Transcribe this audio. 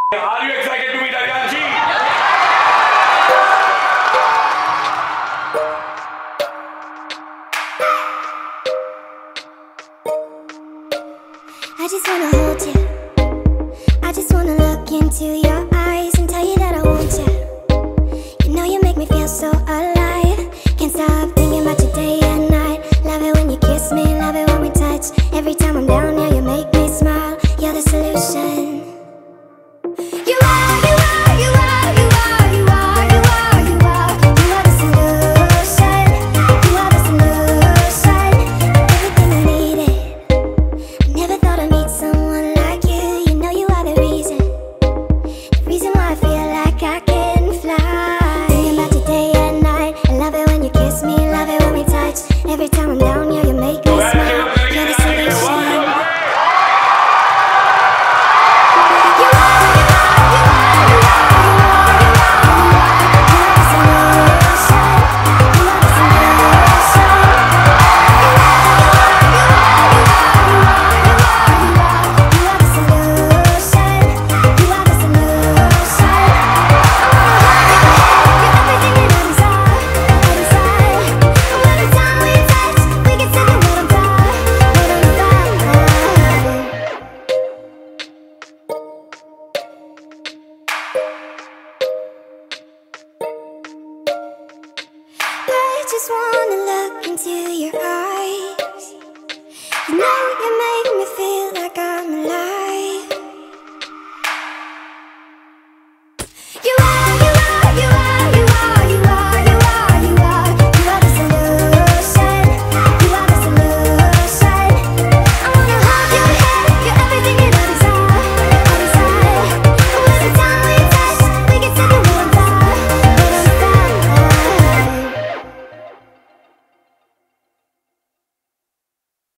Are you excited to meet Aryanshi? I just wanna hold you. I just wanna look into your eyes and tell you that I want you. You know you make me feel so alive. Can't stop thinking about you day and night. Love it when you kiss me, love it when we touch. Every time I'm down, yeah, you make me smile. You're the solution. You are, you are, you are, you are, you are, you are, you are. You are the solution. You are the solution. Everything I needed. I never thought I'd meet someone like you. You know you are the reason why I feel like I can fly. Thinking about you day and night. I love it when you kiss me, love it when we touch. Every time I'm down, yeah, you make me smile. You're the solution. I just wanna look into your